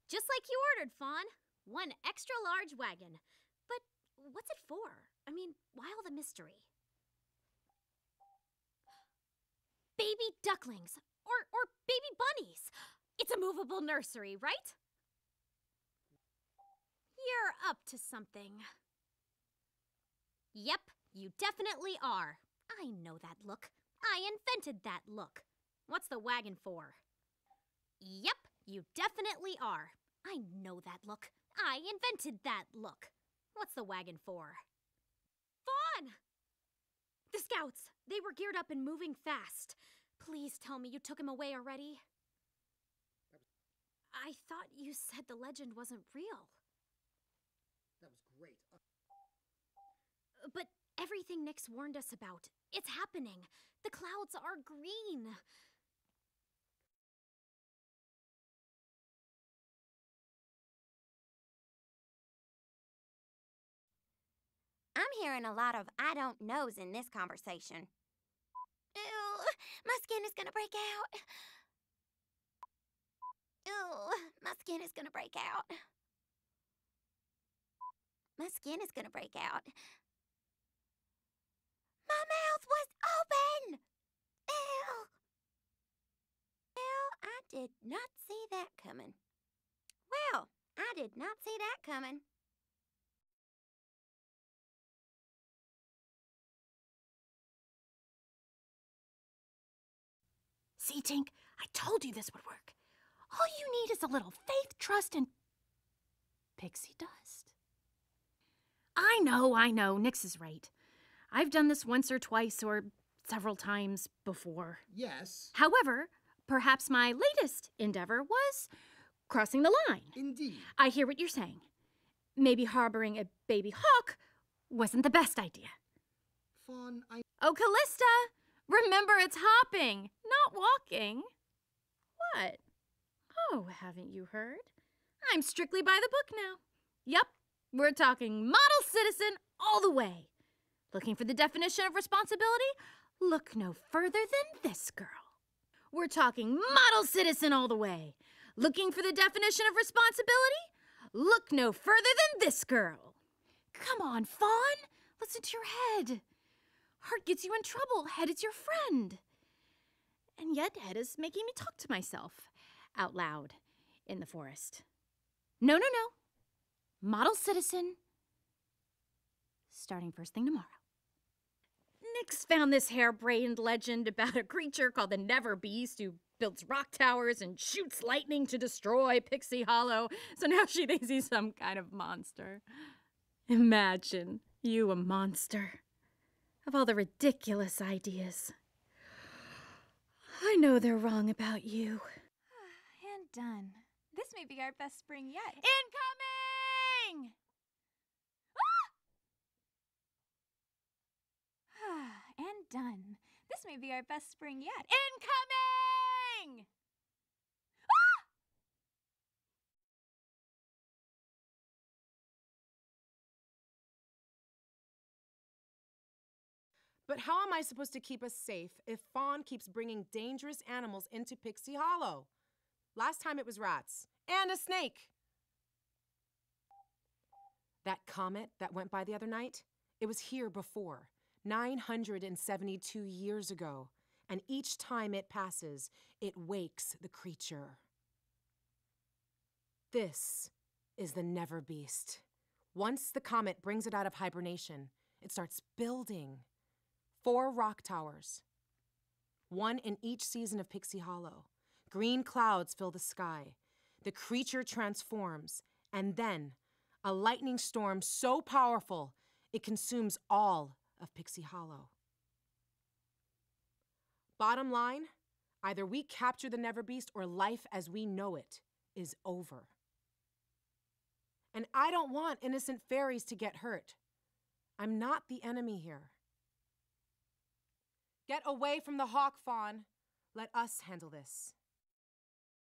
Just like you ordered, Fawn. One extra large wagon. But what's it for? I mean, why all the mystery? Baby ducklings. Or baby bunnies. It's a movable nursery, right? You're up to something. Yep, you definitely are. I know that look. I invented that look. What's the wagon for? Yep, you definitely are. I know that look. I invented that look. What's the wagon for? Fawn! The scouts! They were geared up and moving fast. Please tell me you took him away already. I thought you said the legend wasn't real. That was great. But everything Nyx warned us about, it's happening. The clouds are green. I'm hearing a lot of I don't knows in this conversation. Ew, my skin is gonna break out. Ew, my skin is gonna break out. My skin is gonna break out. My mouth was open! Ew! Well, I did not see that coming. Well, I did not see that coming. See, Tink, I told you this would work. All you need is a little faith, trust, and pixie dust. I know, Nyx is right. I've done this once or twice or several times before. Yes. However, perhaps my latest endeavor was crossing the line. Indeed. I hear what you're saying. Maybe harboring a baby hawk wasn't the best idea. Fawn, Oh, Callista! Remember, it's hopping, not walking. What? Oh, haven't you heard? I'm strictly by the book now. Yup, we're talking model citizen all the way. Looking for the definition of responsibility? Look no further than this girl. We're talking model citizen all the way. Looking for the definition of responsibility? Look no further than this girl. Come on, Fawn. Listen to your head. Heart gets you in trouble. Head is your friend. And yet head is making me talk to myself out loud in the forest. No. Model citizen. Starting first thing tomorrow. Nyx found this harebrained legend about a creature called the Never Beast who builds rock towers and shoots lightning to destroy Pixie Hollow. So now she thinks he's some kind of monster. Imagine you a monster. Of all the ridiculous ideas. I know they're wrong about you. And done. This may be our best spring yet. Incoming! And done. This may be our best spring yet. Incoming! But how am I supposed to keep us safe if Fawn keeps bringing dangerous animals into Pixie Hollow? Last time it was rats. And a snake! That comet that went by the other night? It was here before, 972 years ago. And each time it passes, it wakes the creature. This is the Never Beast. Once the comet brings it out of hibernation, it starts building 4 rock towers, 1 in each season of Pixie Hollow. Green clouds fill the sky. The creature transforms, and then a lightning storm so powerful it consumes all of Pixie Hollow. Bottom line, either we capture the Never Beast or life as we know it is over. And I don't want innocent fairies to get hurt. I'm not the enemy here. Get away from the hawk, Fawn. Let us handle this.